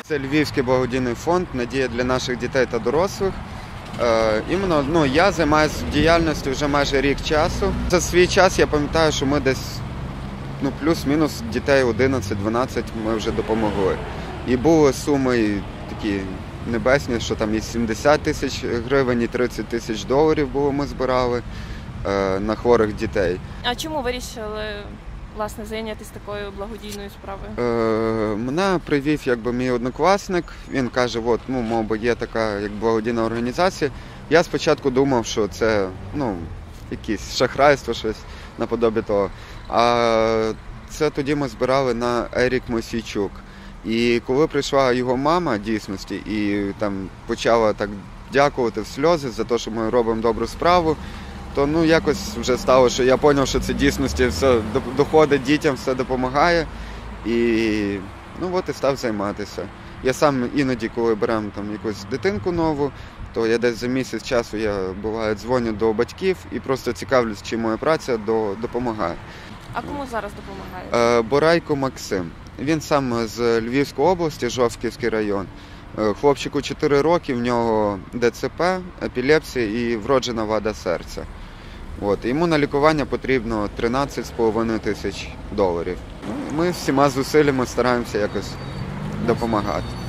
Це Львівський благодійний фонд «Надія для наших дітей та дорослих». Іменно, я займаюся діяльністю вже майже рік часу. За свій час я пам'ятаю, що ми десь плюс-мінус дітей 11-12 ми вже допомогли. І були суми такі небесні, що там і 70 тисяч гривень, і 30 тисяч доларів ми збирали на хворих дітей. А чому вирішили, власне, зайнятися такою благодійною справою? Мене привів мій однокласник. Він каже, мов є така благодійна організація. Я спочатку думав, що це якесь шахрайство, щось наподобі того. А це тоді ми збирали на Ерік Мосійчук. І коли прийшла його мама, дійсності, і там почала так дякувати в сльози за те, що ми робимо добру справу, то якось вже стало, що я зрозумів, що це дійсності все доходить дітям, все допомагає. І і став займатися. Я сам іноді, коли беремо там якусь дитинку нову, то я десь за місяць часу буває дзвоню до батьків і просто цікавлюсь, чим моя праця допомагає. А кому зараз допомагає? Борайко Максим. Він сам з Львівської області, Жовківський район. Хлопчику 4 роки, в нього ДЦП, епілепсія і вроджена вада серця. Йому на лікування потрібно 13,5 тисяч доларів. Ми всіма зусиллями стараємося якось допомагати.